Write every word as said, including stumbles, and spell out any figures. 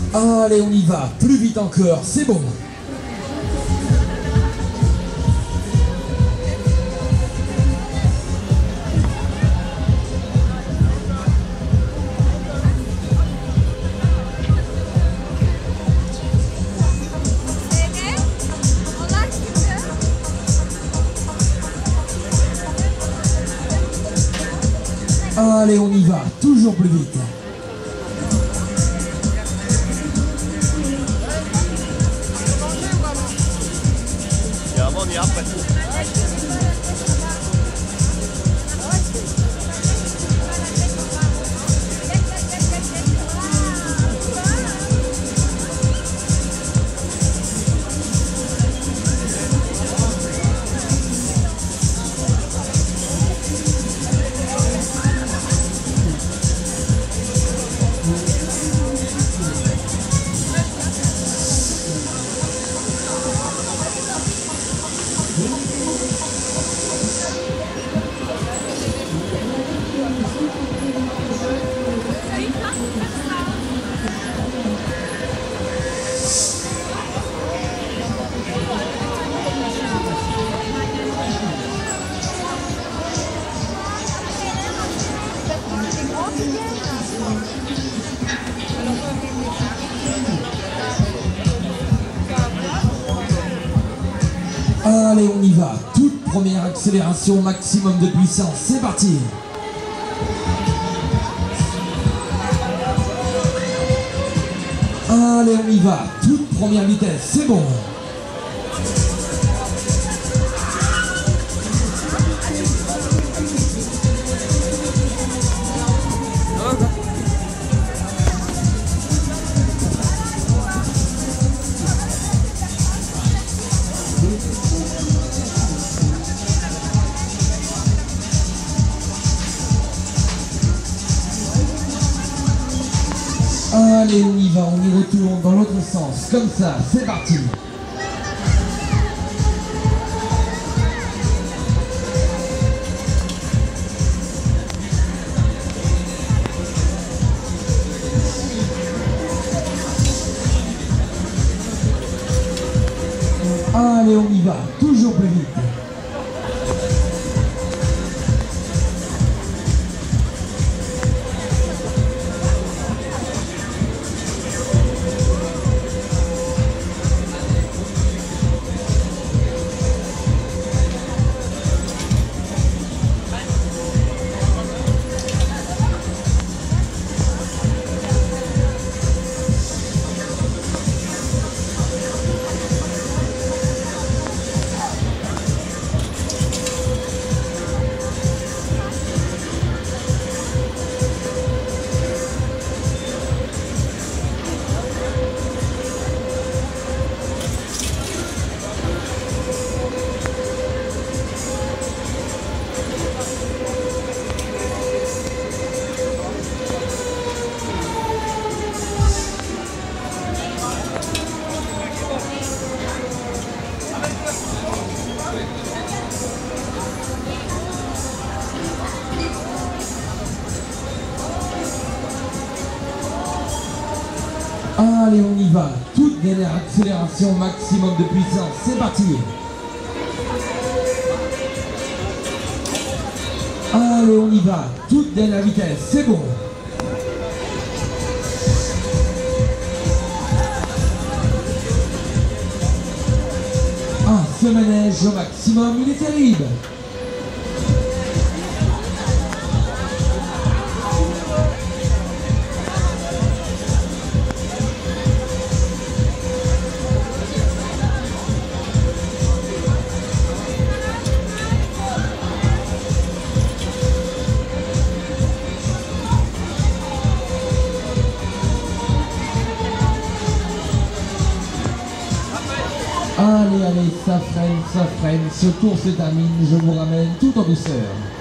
Allez, on y va, plus vite encore, c'est bon. Allez, on y va, toujours plus vite. Et avant, on ira après. Allez, on y va. Toute première accélération, maximum de puissance. C'est parti. Allez, on y va. Toute première vitesse. C'est bon. Allez, on y va, on y retourne dans l'autre sens, comme ça, c'est parti. Allez, on y va, toujours plus vite. Allez, on y va. Toute dernière accélération, maximum de puissance. C'est parti. Allez, on y va. Toute dernière vitesse. C'est bon. Ah, ce manège au maximum, il est terrible. Allez, allez, ça freine, ça freine. Ce tour se termine. Je vous ramène tout en douceur.